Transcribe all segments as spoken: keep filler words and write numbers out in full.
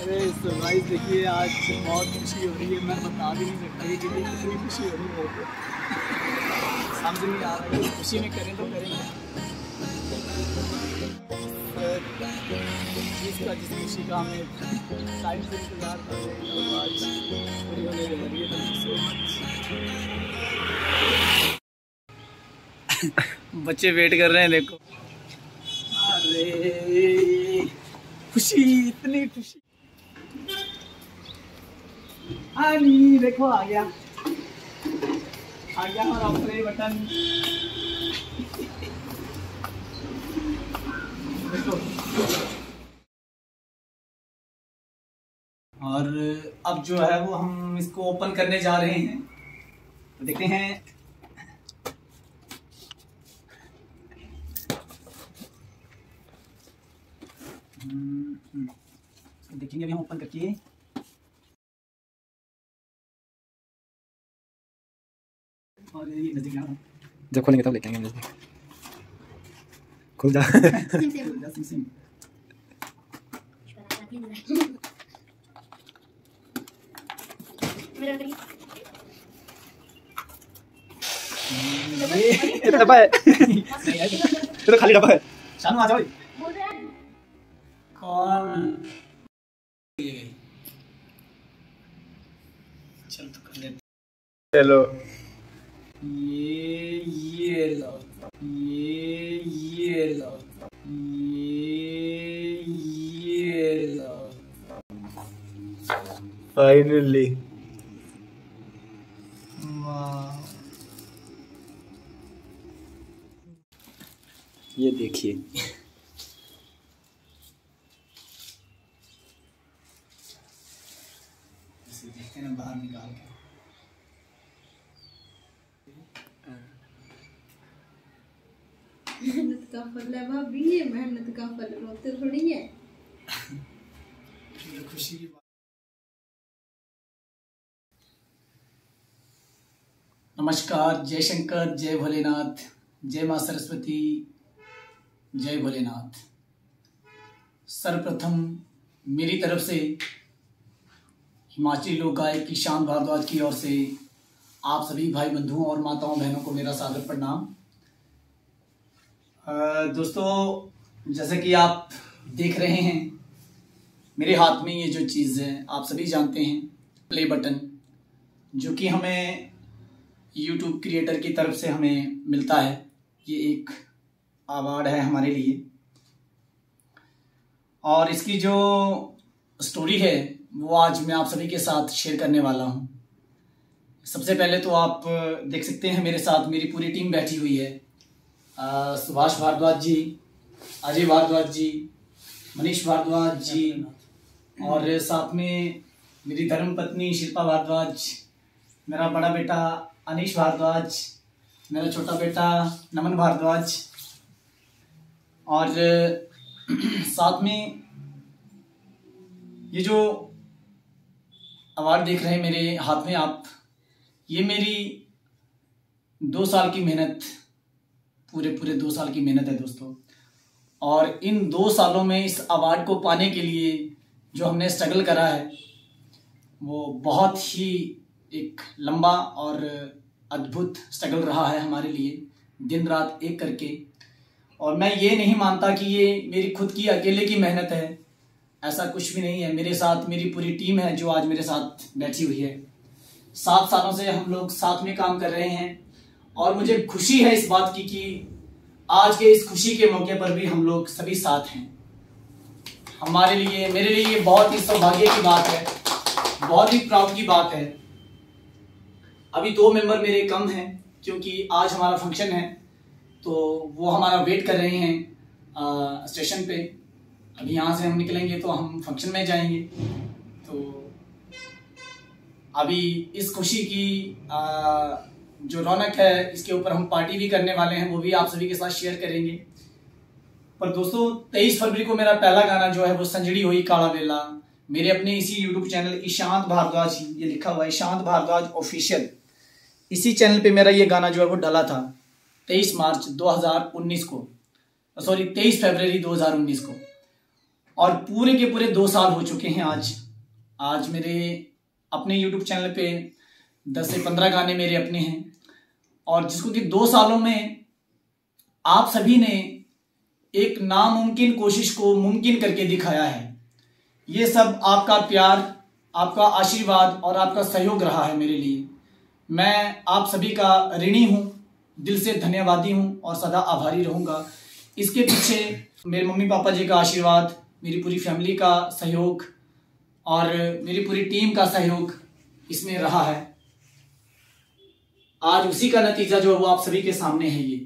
अरे सरप्राइज देखिए, आज बहुत खुशी हो रही है, मैं बता भी नहीं सकता कि कितनी कितनी खुशी हो रही है मेरे को। समझ नहीं आ रहा है, खुशी में करें तो करेंगे जिसका जिस खुशी का हमें टाइम से इंतजार कर रहे हैं, तो आज पूरी होने जा रही है। Thank you so much. बच्चे वेट कर रहे हैं, देखो। अरे खुशी, इतनी खुशी। आनी देखो, आ गया आ गया हमारा प्ले बटन। देखो, और अब जो है वो हम इसको ओपन करने जा रहे हैं, तो देखते हैं। देखेंगे अभी हम ओपन करके। और ये नजदीक ना, जब खोलेंगे तब लेके आएंगे नजदीक। खुल जा। सिम सिम। ये डब्बा है, ये तो खाली डब्बा है। शानू आ जाओ। कौन? चल तो कर लेते। चलो, ये ये लो, ये ये लो, ये ये लो। फाइनली। वाह, ये देखिए, इसे देखते हैं बाहर निकाल के। मेहनत का फल है भाभी, ये मेहनत का फल रोते थोड़ी है। खुशी की बात। नमस्कार, जय शंकर, जय भोलेनाथ, जय माँ सरस्वती, जय भोलेनाथ। सर्वप्रथम मेरी तरफ से हिमाचली लोक गायक ईशान भारद्वाज की ओर से आप सभी भाई बंधुओं और माताओं बहनों को मेरा सादर प्रणाम। दोस्तों, जैसे कि आप देख रहे हैं मेरे हाथ में ये जो चीज़ है, आप सभी जानते हैं, प्ले बटन, जो कि हमें यूट्यूब क्रिएटर की तरफ से हमें मिलता है। ये एक अवार्ड है हमारे लिए, और इसकी जो स्टोरी है वो आज मैं आप सभी के साथ शेयर करने वाला हूँ। सबसे पहले तो आप देख सकते हैं मेरे साथ मेरी पूरी टीम बैठी हुई है। सुभाष भारद्वाज जी, अजय भारद्वाज जी, मनीष भारद्वाज जी, और साथ में मेरी धर्मपत्नी शिल्पा भारद्वाज, मेरा बड़ा बेटा अनीश भारद्वाज, मेरा छोटा बेटा नमन भारद्वाज, और साथ में ये जो अवार्ड देख रहे हैं मेरे हाथ में आप, ये मेरी दो साल की मेहनत, पूरे पूरे दो साल की मेहनत है दोस्तों। और इन दो सालों में इस अवार्ड को पाने के लिए जो हमने स्ट्रगल करा है वो बहुत ही एक लंबा और अद्भुत स्ट्रगल रहा है हमारे लिए, दिन रात एक करके। और मैं ये नहीं मानता कि ये मेरी खुद की अकेले की मेहनत है, ऐसा कुछ भी नहीं है। मेरे साथ मेरी पूरी टीम है जो आज मेरे साथ बैठी हुई है। सात सालों से हम लोग साथ में काम कर रहे हैं, और मुझे खुशी है इस बात की कि आज के इस खुशी के मौके पर भी हम लोग सभी साथ हैं। हमारे लिए, मेरे लिए ये बहुत ही सौभाग्य की बात है, बहुत ही प्राउड की बात है। अभी दो मेंबर मेरे कम हैं क्योंकि आज हमारा फंक्शन है, तो वो हमारा वेट कर रहे हैं आ, स्टेशन पे। अभी यहाँ से हम निकलेंगे तो हम फंक्शन में जाएंगे। तो अभी इस खुशी की आ, जो रौनक है, इसके ऊपर हम पार्टी भी करने वाले हैं, वो भी आप सभी के साथ शेयर करेंगे। पर दोस्तों, तेईस फरवरी को मेरा पहला गाना जो है वो संजड़ी हुई काला बेला, मेरे अपने इसी यूट्यूब चैनल ईशांत भारद्वाज, ये लिखा हुआ है ईशांत भारद्वाज ऑफिशियल, इसी चैनल पे मेरा ये गाना जो है वो डला था तेईस मार्च दो हज़ार उन्नीस को, सॉरी तेईस फरवरी दो हज़ार उन्नीस को। और पूरे के पूरे दो साल हो चुके हैं आज। आज मेरे अपने यूट्यूब चैनल पे दस से पंद्रह गाने मेरे अपने हैं, और जिसको कि दो सालों में आप सभी ने एक नामुमकिन कोशिश को मुमकिन करके दिखाया है। ये सब आपका प्यार, आपका आशीर्वाद और आपका सहयोग रहा है मेरे लिए। मैं आप सभी का ऋणी हूँ, दिल से धन्यवादी हूँ और सदा आभारी रहूँगा। इसके पीछे मेरे मम्मी पापा जी का आशीर्वाद, मेरी पूरी फैमिली का सहयोग और मेरी पूरी टीम का सहयोग इसमें रहा है। आज उसी का नतीजा जो है वो आप सभी के सामने है। ये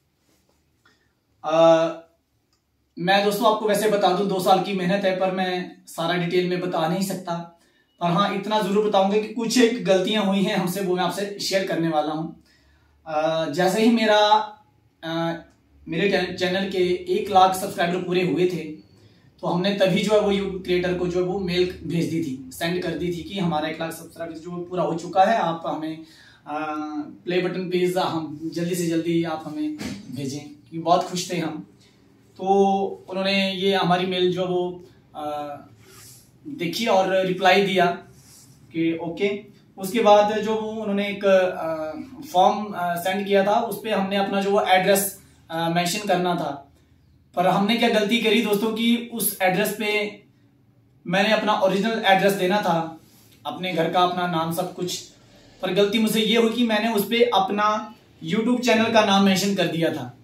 आ, मैं दोस्तों आपको वैसे बता दूं, दो साल की मेहनत है, पर मैं सारा डिटेल में बता नहीं सकता। पर हाँ, इतना जरूर बताऊंगा कि कुछ एक गलतियां हुई हैं हमसे, वो मैं आपसे शेयर करने वाला हूं। जैसे ही मेरा आ, मेरे चैनल के एक लाख सब्सक्राइबर पूरे हुए थे, तो हमने तभी जो है वो यूट्यूब क्रिएटर को जो है वो मेल भेज दी थी, सेंड कर दी थी कि हमारा एक लाख सब्सक्राइबर जो पूरा हो चुका है, आप हमें प्ले बटन प्लीज हम जल्दी से जल्दी आप हमें भेजें, क्योंकि बहुत खुश थे हम। तो उन्होंने ये हमारी मेल जो वो आ, देखी और रिप्लाई दिया कि ओके। उसके बाद जो उन्होंने एक फॉर्म सेंड किया था, उस पर हमने अपना जो वो एड्रेस मेंशन करना था। पर हमने क्या गलती करी दोस्तों कि उस एड्रेस पे मैंने अपना ओरिजिनल एड्रेस देना था, अपने घर का अपना नाम सब कुछ, पर गलती मुझसे ये हुई कि मैंने उस पे अपना यूट्यूब चैनल का नाम मेंशन कर दिया था,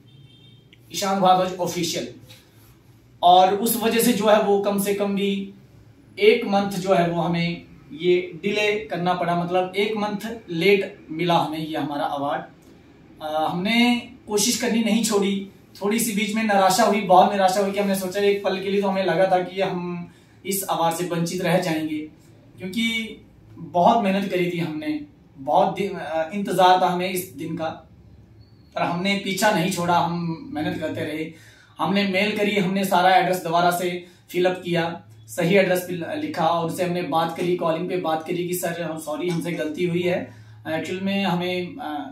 ईशान भारद्वाज ऑफिशियल। और उस वजह से जो है वो कम से कम भी एक मंथ जो है वो हमें ये डिले करना पड़ा, मतलब एक मंथ लेट मिला हमें ये हमारा अवार्ड। हमने कोशिश करनी नहीं छोड़ी, थोड़ी सी बीच में निराशा हुई, बहुत निराशा हुई कि हमने सोचा एक पल के लिए तो हमें लगा था कि हम इस अवार्ड से वंचित रह जाएंगे, क्योंकि बहुत मेहनत करी थी हमने, बहुत इंतजार था हमें इस दिन का। पर हमने पीछा नहीं छोड़ा, हम मेहनत करते रहे। हमने मेल करी, हमने सारा एड्रेस दोबारा से फिलअप किया, सही एड्रेस लिखा और उनसे हमने बात करी, कॉलिंग पे बात करी कि सर हम सॉरी, हमसे गलती हुई है, एक्चुअल में हमें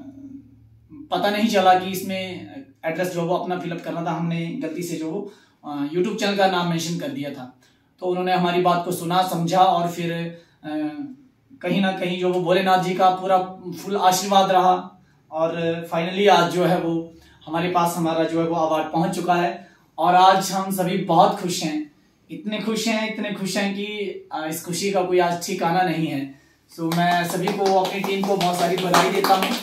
पता नहीं चला कि इसमें एड्रेस जो वो अपना फिलअप करना था, हमने गलती से जो यूट्यूब चैनल का नाम मेंशन कर दिया था। तो उन्होंने हमारी बात को सुना, समझा और फिर आ, कहीं ना कहीं जो वो भोलेनाथ जी का पूरा फुल आशीर्वाद रहा और फाइनली आज जो है वो हमारे पास हमारा जो है वो अवार्ड पहुंच चुका है। और आज हम सभी बहुत खुश हैं, इतने खुश हैं इतने खुश हैं कि इस खुशी का कोई आज ठिकाना नहीं है। सो मैं सभी को, अपनी टीम को बहुत सारी बधाई देता हूँ,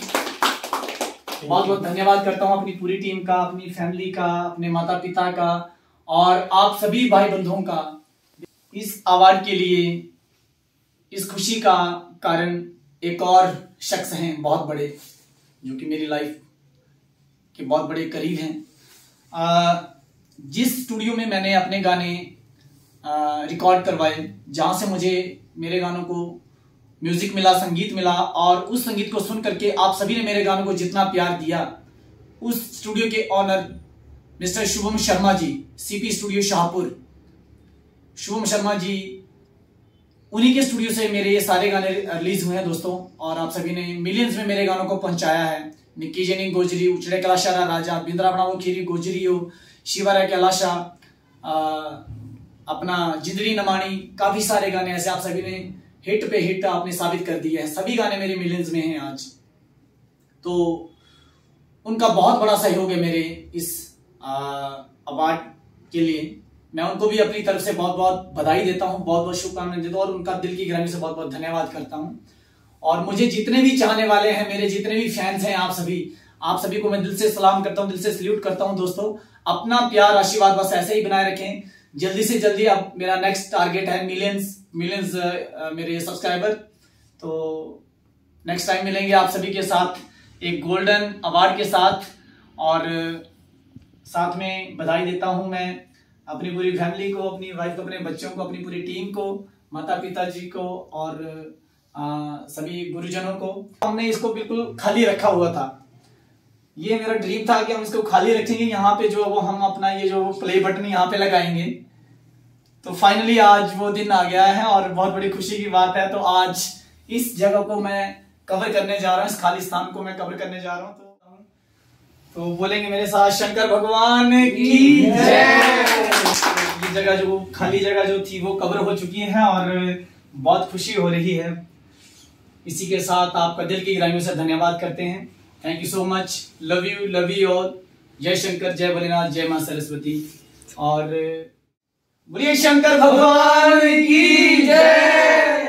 बहुत बहुत धन्यवाद करता हूँ अपनी पूरी टीम का, अपनी फैमिली का, अपने माता पिता का और आप सभी भाई बंधुओं का। इस अवार्ड के लिए, इस खुशी का कारण एक और शख्स हैं बहुत बड़े, जो कि मेरी लाइफ के बहुत बड़े करीब हैं। जिस स्टूडियो में मैंने अपने गाने रिकॉर्ड करवाए, जहां से मुझे मेरे गानों को म्यूजिक मिला, संगीत मिला, और उस संगीत को सुन करके आप सभी ने मेरे गानों को जितना प्यार दिया, उस स्टूडियो के owner mister Shubham Sharma ji, CP studio Shahpur, Shubham Sharma ji, उन्हीं के स्टूडियो से मेरे ये सारे गाने रिलीज हुए हैं दोस्तों। और आप सभी ने मिलियंस में मेरे गानों को पहुंचाया है। निक्की जेनी गोजरी, उचड़े कलाशारा राजा, बिंद्रा बनाओ खीरी गोजरी हो, शिवराय कैलाशा, अपना जिंदड़ी नमानी, काफी सारे गाने ऐसे आप सभी ने हिट पे हिट आपने साबित कर दिए हैं। सभी गाने मेरे मिलियंस में हैं आज, तो उनका बहुत बड़ा सहयोग है मेरे इस अवार्ड के लिए। मैं उनको भी अपनी तरफ से बहुत बहुत बधाई देता हूं, बहुत बहुत शुभकामनाएं देता हूं और उनका दिल की गहराई से बहुत बहुत धन्यवाद करता हूं। और मुझे जितने भी चाहने वाले हैं, मेरे जितने भी फैंस हैं, आप सभी आप सभी को मैं दिल से सलाम करता हूं, दिल से सल्यूट करता हूं दोस्तों। अपना प्यार आशीर्वाद बस ऐसे ही बनाए रखें। जल्दी से जल्दी अब मेरा नेक्स्ट टारगेट है मिलियंस मिलियंस मेरे सब्सक्राइबर। तो नेक्स्ट टाइम मिलेंगे आप सभी के साथ एक गोल्डन अवार्ड के साथ, और साथ में बधाई देता हूं मैं अपनी पूरी फैमिली को, अपनी वाइफ को, अपने बच्चों को, अपनी पूरी टीम को, माता पिता जी को और आ, सभी गुरुजनों को। हमने इसको बिल्कुल खाली रखा हुआ था, ये मेरा ड्रीम था कि हम इसको खाली रखेंगे, यहाँ पे जो वो हम अपना ये जो प्ले बटन यहाँ पे लगाएंगे। तो फाइनली आज वो दिन आ गया है और बहुत बड़ी खुशी की बात है। तो आज इस जगह को मैं कवर करने जा रहा हूँ, इस खाली स्थान को मैं कवर करने जा रहा हूँ। तो तो बोलेंगे मेरे साथ, शंकर भगवान की जय। ये जगह जो खाली जगह जो थी वो कवर हो चुकी है और बहुत खुशी हो रही है। इसी के साथ आपका दिल की गहराइयों से धन्यवाद करते हैं। Thank you so much, love you love you all. जय शंकर, जय भोलेनाथ, जय मां सरस्वती और बोलिए शंकर भगवान की जय।